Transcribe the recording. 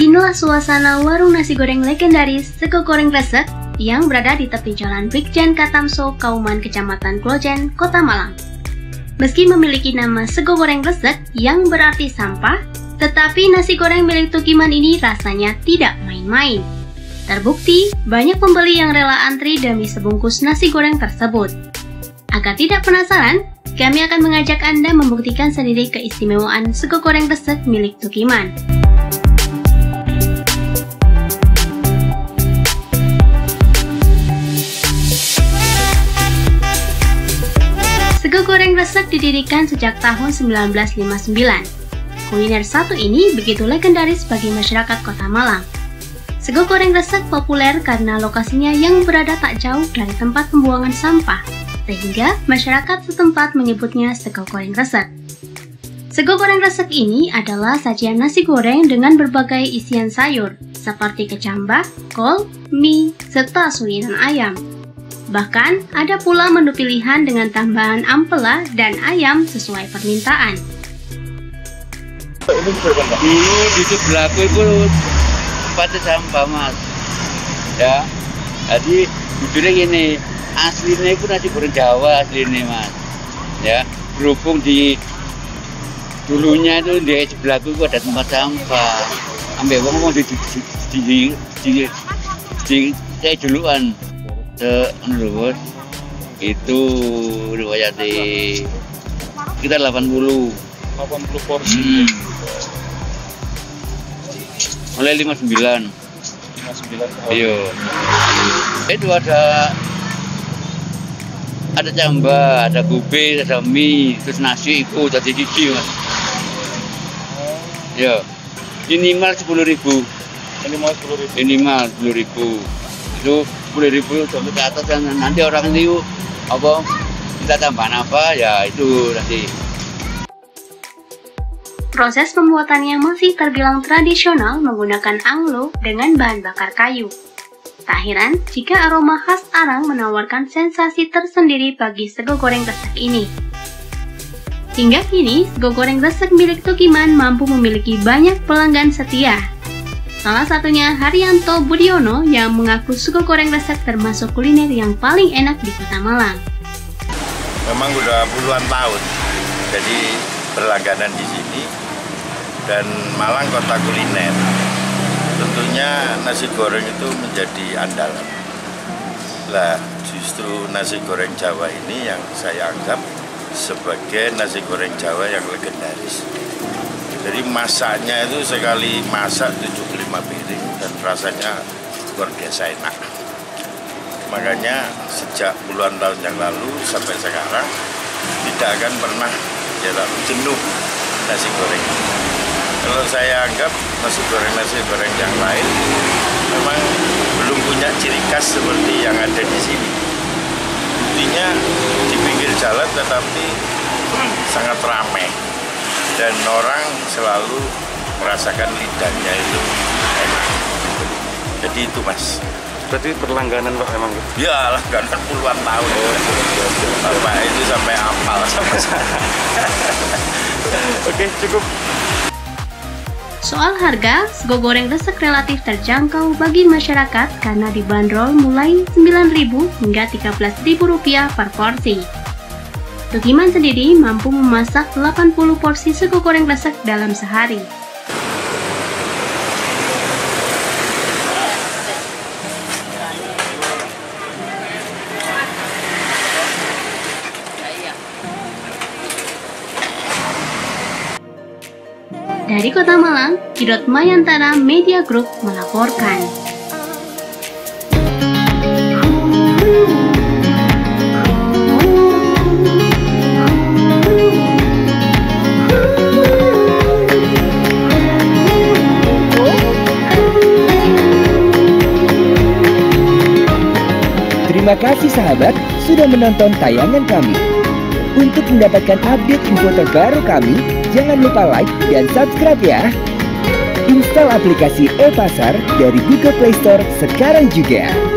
Beginilah suasana warung nasi goreng legendaris Sego Goreng Gresik yang berada di tepi jalan Brigjen Katamso, Kauman, Kecamatan Klojen, Kota Malang. Meski memiliki nama Sego Goreng Gresik yang berarti sampah, tetapi nasi goreng milik Tukiman ini rasanya tidak main-main. Terbukti, banyak pembeli yang rela antri demi sebungkus nasi goreng tersebut. Agar tidak penasaran, kami akan mengajak Anda membuktikan sendiri keistimewaan Sego Goreng Gresik milik Tukiman. Sego Goreng Gresik didirikan sejak tahun 1959. Kuliner satu ini begitu legendaris bagi masyarakat Kota Malang. Sego Goreng Gresik populer karena lokasinya yang berada tak jauh dari tempat pembuangan sampah, sehingga masyarakat setempat menyebutnya Sego Goreng Gresik. Sego Goreng Gresik ini adalah sajian nasi goreng dengan berbagai isian sayur, seperti kecambah, kol, mie, serta suiran ayam. Bahkan, ada pula menu pilihan dengan tambahan ampela dan ayam sesuai permintaan. Dulu di sebelahku itu tempatnya sampah, Mas. Ya, jadi jujurnya gini, aslinya itu nasi goreng Jawa aslinya, Mas. Ya, berhubung di dulunya itu di sebelahku itu ada tempat sampah. Ambil ngomong di saya duluan. Menurut itu riwayatnya sekitar 80 porsi. Mulai 59. Iya. Itu ada cambah, ada gube, ada mie, terus nasi ikut jadi gigi, Mas. Ya. Minimal 10.000. Minimal 10.000. Itu 10.000 sampai ke atas, dan nanti orang itu apa kita tambahan apa ya itu nanti. Proses pembuatannya masih terbilang tradisional menggunakan anglo dengan bahan bakar kayu. Tak heran jika aroma khas arang menawarkan sensasi tersendiri bagi Sego Goreng Gresik ini. Hingga kini, Sego Goreng Gresik milik Tukiman mampu memiliki banyak pelanggan setia. Salah satunya Haryanto Budiono yang mengaku Sego Goreng Gresik termasuk kuliner yang paling enak di Kota Malang. Memang udah puluhan tahun, jadi berlangganan di sini, dan Malang kota kuliner. Tentunya nasi goreng itu menjadi andalan. Lah, justru nasi goreng Jawa ini yang saya anggap sebagai nasi goreng Jawa yang legendaris. Jadi masaknya itu sekali masak 75 piring dan rasanya luar biasa enak. Makanya sejak puluhan tahun yang lalu sampai sekarang tidak akan pernah jenuh nasi goreng. Kalau saya anggap nasi goreng yang lain memang belum punya ciri khas seperti yang ada di sini. Buktinya di pinggir jalan tetapi sangat ramai. Dan orang selalu merasakan lidahnya itu enak. Jadi itu, Mas. Berarti berlangganan, Pak, emang? Ya, langganan puluhan tahun. Bapak itu sampai hafal sama saya. Oke, cukup. Soal harga, Sego Goreng Gresik relatif terjangkau bagi masyarakat karena dibanderol mulai Rp9.000 hingga Rp13.000 per porsi. Tukiman sendiri mampu memasak 80 porsi Sego Goreng Gresik dalam sehari. Dari Kota Malang, Kidot Mayantara Media Group melaporkan. Terima kasih sahabat sudah menonton tayangan kami. Untuk mendapatkan update info terbaru kami, jangan lupa like dan subscribe ya. Install aplikasi e-Pasar dari Google Play Store sekarang juga.